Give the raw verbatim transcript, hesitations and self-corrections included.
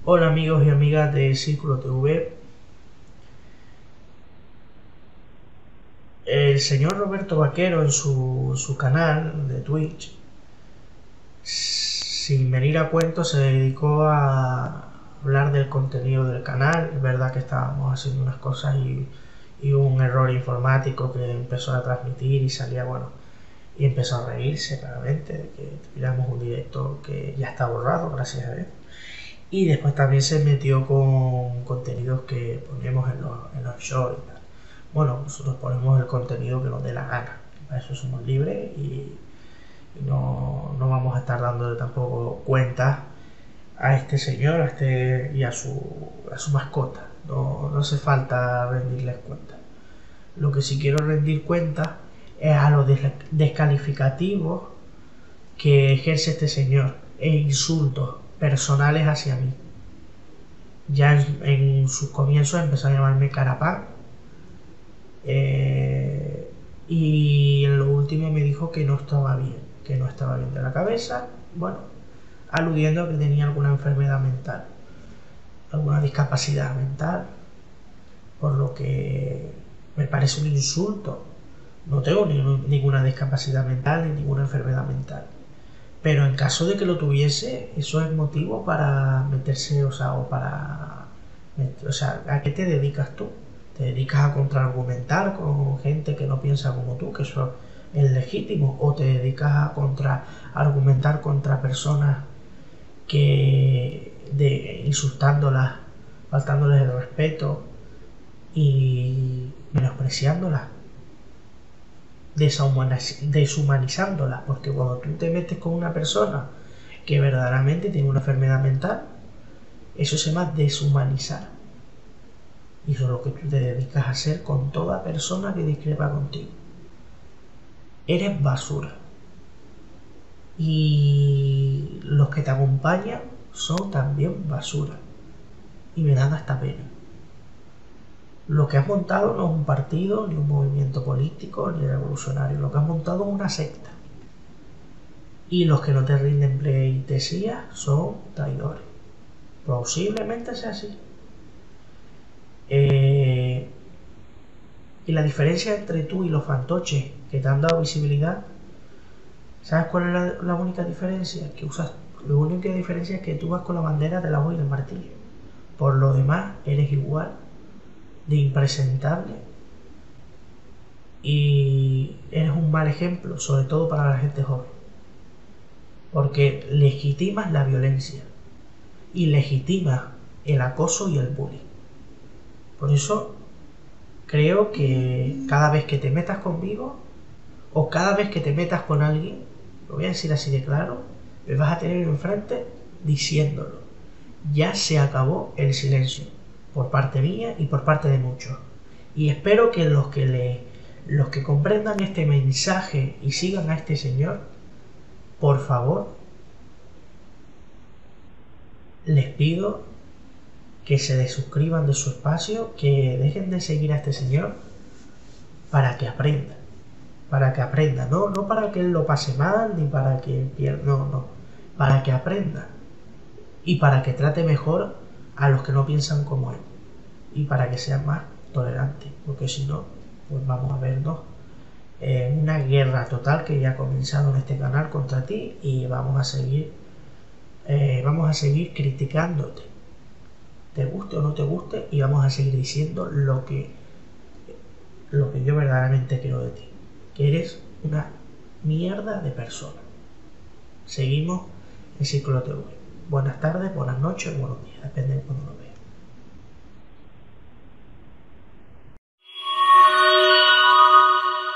Hola amigos y amigas de Círculo T V. El señor Roberto Vaquero en su, su canal de Twitch, sin venir a cuento, se dedicó a hablar del contenido del canal. Es verdad que estábamos haciendo unas cosas y, y hubo un error informático que empezó a transmitir y salía, bueno, y empezó a reírse claramente de que tuviéramos un directo que ya está borrado, gracias a Dios. Y después también se metió con contenidos que ponemos en los, en los shorts. Bueno, nosotros ponemos el contenido que nos dé la gana. Para eso somos libres y, y no, no vamos a estar dándole tampoco cuentas a este señor a este, y a su, a su mascota. No, no hace falta rendirles cuentas. Lo que sí quiero rendir cuentas es a los descalificativos que ejerce este señor e insultos personales hacia mí. Ya en, en sus comienzos empezó a llamarme carapán, eh, y en lo último me dijo que no estaba bien, que no estaba bien de la cabeza, bueno, aludiendo a que tenía alguna enfermedad mental, alguna discapacidad mental, por lo que me parece un insulto. No tengo ni, ninguna discapacidad mental ni ninguna enfermedad mental. Pero en caso de que lo tuviese, eso es motivo para meterse, o sea, o para... O sea, ¿a qué te dedicas tú? ¿Te dedicas a contraargumentar con gente que no piensa como tú, que eso es legítimo? ¿O te dedicas a contraargumentar contra personas que... de insultándolas, faltándoles el respeto y menospreciándolas, deshumanizándolas? Porque cuando tú te metes con una persona que verdaderamente tiene una enfermedad mental, eso se llama deshumanizar. Y eso es lo que tú te dedicas a hacer con toda persona que discrepa contigo. Eres basura. Y los que te acompañan son también basura. Y me dan hasta pena. Lo que has montado no es un partido, ni un movimiento político, ni revolucionario. Lo que has montado es una secta. Y los que no te rinden pleitesía son traidores. Posiblemente sea así. Eh, y la diferencia entre tú y los fantoches que te han dado visibilidad, ¿sabes cuál es la, la única diferencia? Que usas, la única diferencia es que tú vas con la bandera de la hoja y del martillo. Por lo demás, eres igual de impresentable y eres un mal ejemplo, sobre todo para la gente joven, porque legitimas la violencia y legitimas el acoso y el bullying. Por eso creo que cada vez que te metas conmigo o cada vez que te metas con alguien, lo voy a decir así de claro, me vas a tener enfrente diciéndolo. Ya se acabó el silencio, por parte mía y por parte de muchos. Y espero que los que, le, los que comprendan este mensaje y sigan a este señor, por favor, les pido que se desuscriban de su espacio, que dejen de seguir a este señor para que aprenda. Para que aprenda, no, no para que él lo pase mal, ni para que pierda, no, no, para que aprenda. Y para que trate mejor a los que no piensan como él. Y para que sea más tolerante. Porque si no, pues vamos a vernos eh, una guerra total que ya ha comenzado en este canal contra ti. Y vamos a seguir, eh, vamos a seguir criticándote. Te guste o no te guste. Y vamos a seguir diciendo lo que, lo que yo verdaderamente quiero de ti. Que eres una mierda de persona. Seguimos en Círculo T V. Buenas tardes, buenas noches, buenos días, depende de cuando lo